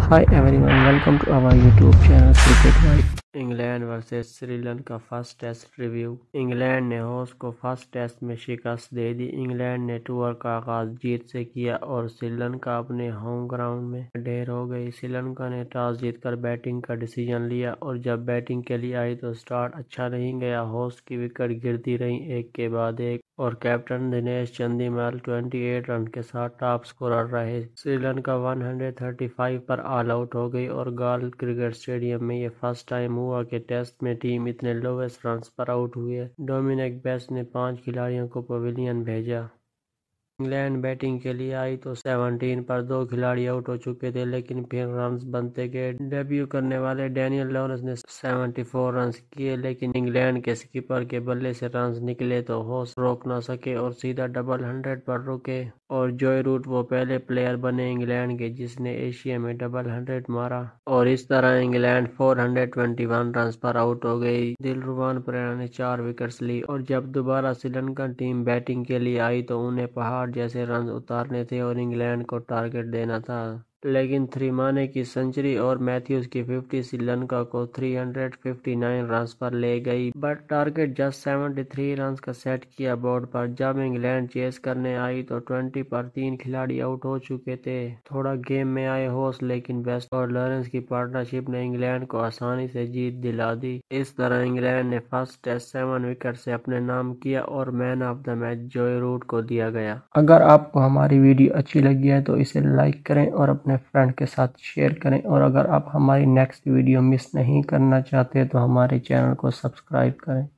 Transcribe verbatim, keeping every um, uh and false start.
Hi everyone, welcome to our YouTube channel Cricket Vibe. England versus Sri Lanka first test review. England ने host को first test में शिकस्त दे दी। England ने tour का आगाज जीत से किया और श्रीलंका अपने होम ग्राउंड में ढेर हो गई। श्रीलंका ने टॉस जीतकर बैटिंग का डिसीजन लिया और जब बैटिंग के लिए आई तो स्टार्ट अच्छा नहीं गया। होस्ट की विकेट गिरती रही एक के बाद एक और कैप्टन दिनेश चंदीमाल अट्ठाईस रन के साथ टॉप स्कोरर रहे। श्रीलंका एक सौ पैंतीस पर ऑल आउट हो गई और गाल क्रिकेट स्टेडियम में ये फर्स्ट टाइम हुआ कि टेस्ट में टीम इतने लोवेस्ट रन्स पर आउट हुए। डोमिनिक बेस्ट ने पांच खिलाड़ियों को पवेलियन भेजा। इंग्लैंड बैटिंग के लिए आई तो सत्रह पर दो खिलाड़ी आउट हो चुके थे, लेकिन फिर रन्स बनते गए। डेब्यू करने वाले डैनियल लॉरेंस ने चौहत्तर रन्स किए, लेकिन इंग्लैंड के स्कीपर के बल्ले से रन्स निकले तो होस्ट रोक न सके और सीधा डबल हंड्रेड पर रुके। और जॉय रूट वो पहले प्लेयर बने इंग्लैंड के जिसने एशिया में डबल हंड्रेड मारा और इस तरह इंग्लैंड चार सौ इक्कीस रन्स पर आउट हो गई। दिलरुबान परेरा ने चार विकेट्स ली और जब दोबारा श्रीलंकन टीम बैटिंग के लिए आई तो उन्हें पहाड़ जैसे रन उतारने थे और इंग्लैंड को टारगेट देना था, लेकिन थ्रीमाने की सेंचुरी और मैथ्यूज की पचास श्रीलंका को तीन सौ उनसठ रन्स पर ले गई। बट टारगेट जस्ट तिहत्तर रन्स का सेट किया बोर्ड पर। जब इंग्लैंड चेस करने आई तो बीस पर तीन खिलाड़ी आउट हो चुके थे। थोड़ा गेम में आए होस्ट, लेकिन बेस्ट और लॉरेंस की पार्टनरशिप ने इंग्लैंड को आसानी से जीत दिला दी। इस तरह इंग्लैंड ने फर्स्ट टेस्ट सेवन विकेट से अपने नाम किया और man of the match Joe Root को दिया गया। अगर आपको हमारी वीडियो अच्छी लगी है तो इसे लाइक करें और अपने फ्रेंड के साथ शेयर करें, और अगर आप हमारी नेक्स्ट वीडियो मिस नहीं करना चाहते तो हमारे चैनल को सब्सक्राइब करें।